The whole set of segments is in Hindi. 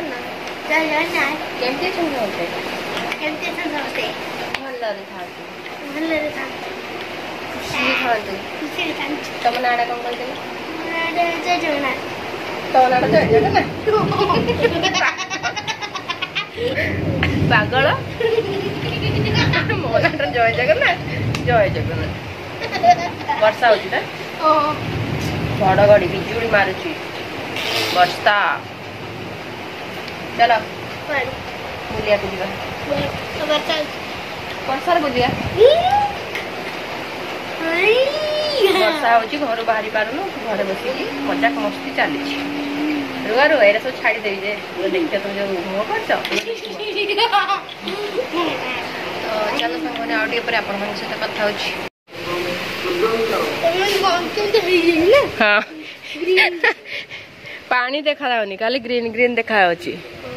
केमती समझे केमती समझे भलरे था भलरे था खुशी खातु तुम नाड़ा कौन कहते जय जगन्नाथ तो नाड़ा जय जगन्नाथ पागल मो नाड़ा जय जगन्नाथ वर्षा होची ना घड़घड़ी बिजुड़ी मारुची वर्षा चलो बुलिया को जीवा वर्षा बुलिया वर्षा होची घर बाहरी पारुनु घरे बसिकी मजाक मस्ती चली रुआ रुआ एरा सब छाड़ी देवी जे देखते तुम जो मुह करछ चलो संगने आउ टे पर आपण मन से कथा होची हाँ पानी देखा जाऊनी खाली ग्रीन ग्रीन देखा जाउची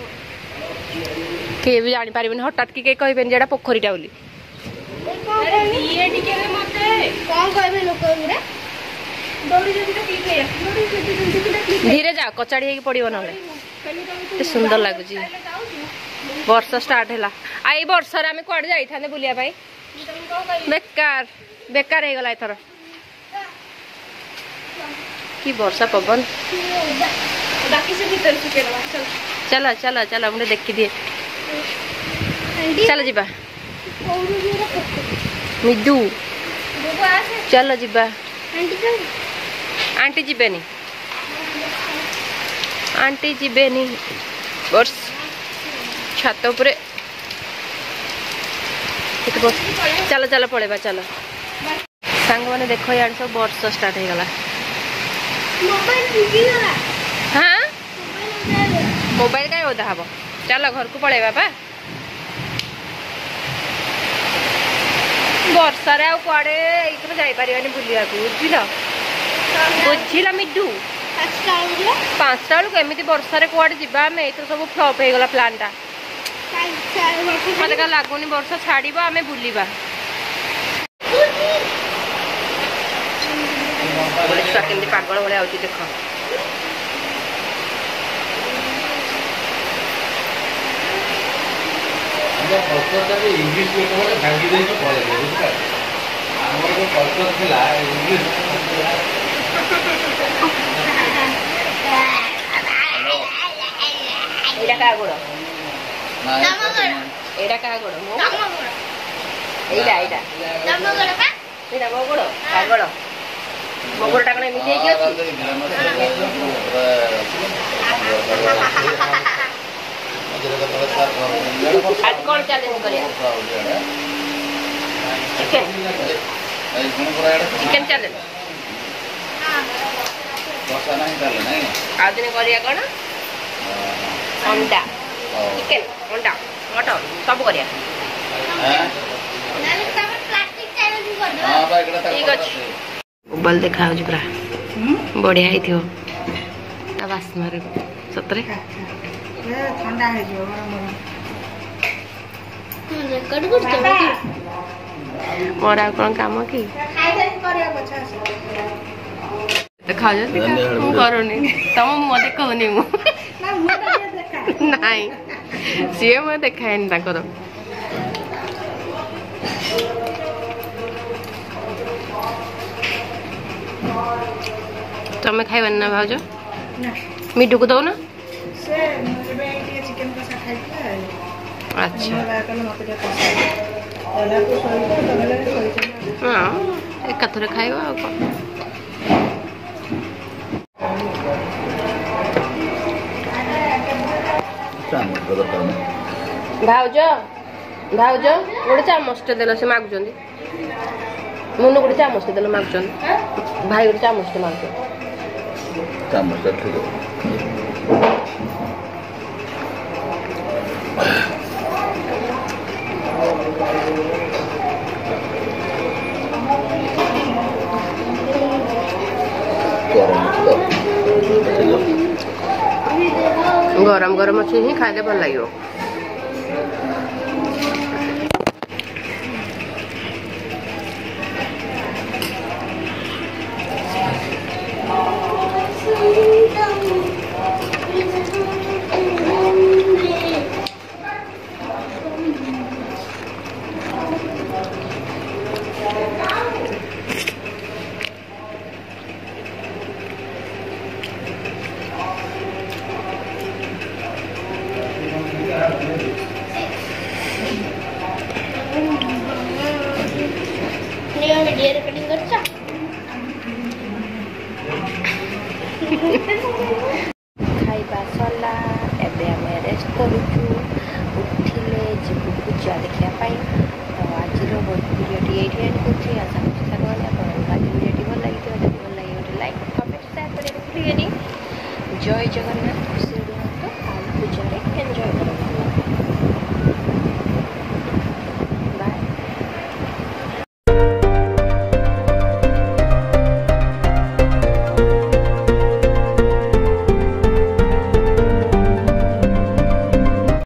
के भी जानी पारिबन हटात की के कहबेन जेडा पोखरीटा बोली अरे ये टिके रे मते कोन कहबे लोक रे दौड़ी जदी तो ठीक है धीरे जा कचाड़ी हे पड़ियो न ते सुंदर लागुची वर्षा स्टार्ट हैला आई वर्षा रे हम कोड जाई थाने बुलिया भाई बेकार बेकार हे गला एथर की वर्षा पवन बाकी से भीतर सुके चलो चलो चलो हमने देखी दिए चलो जीबा मिदू चलो जीबा आंटी जीबेनी आंटी जीबेनी वर्ष छात उपरे चलो चलो पड़ेबा चलो सांग मैंने देखो यार सब वर्षा स्टार्ट हो गला हाँ मोबाइल का ओदा हम चलो घर को पड़े बाबा वर्षा रे कुआड़े इथर जाई परिवानी बुलिया को बुझिल बुझिल मिडू 5टा बेलू केमिति वर्षा रे कुआड़े जिबा में इथर सब फ्लॉप हो गला प्लान टा मते का लागुनी वर्षा छाड़ीबा हमें बुलिबा केमती पागल भाई आउची देख इंग्लिश भांगी दे कल्चर था इंग्लिश एटा का गोड़ एटा का गोड़ एटा एटा एटा मो गोड़ का गोड़ मोगोटा कने मिठे की अछि आज कौन चैलेंज करिया चिकन चैलेंज आज दिन करिया कौन अंडा चिकन अंडा मटन सब करिया ठीक अछि मोबाइल देखा हो पूरा बढ़िया ही थो बास्ना सतरे ठंडा है जो मोर आ कौन काम की देखा करूनी तुम मुँह देखनी नाई सी मुझे देखाएनि ताकर तुम्हें खाइबन ना भाज मिठू को दो ना अच्छा हाँ एक थोड़े खाइबा आ भाज भाज गोटे चामचटे देल से मागुं मुनु गोटे चामचटे देल मागुं भाई गोटे चामचटे मागुं गरम गरम अच्छे ही खाइले भल लगे रेस्ट करुचु उठिले जीवु पूजा देखापी तो आज भिडियोटी ये एंड कर आशा करছি ସାଙ୍ଗମାନେ ଆପଣଙ୍କୁ ଆଜି ଭିडिଓଟି ଭଲ ଲାଗିଥିବ ଯଦି ଭଲ ଲାଗେ ଗୋଟେ ଲାଇକ୍ କମେଣ୍ଟ ସେୟାର କରିବାକୁ ଭୁଲିବେନି। ଜୟ ଜଗନ୍ନାଥ।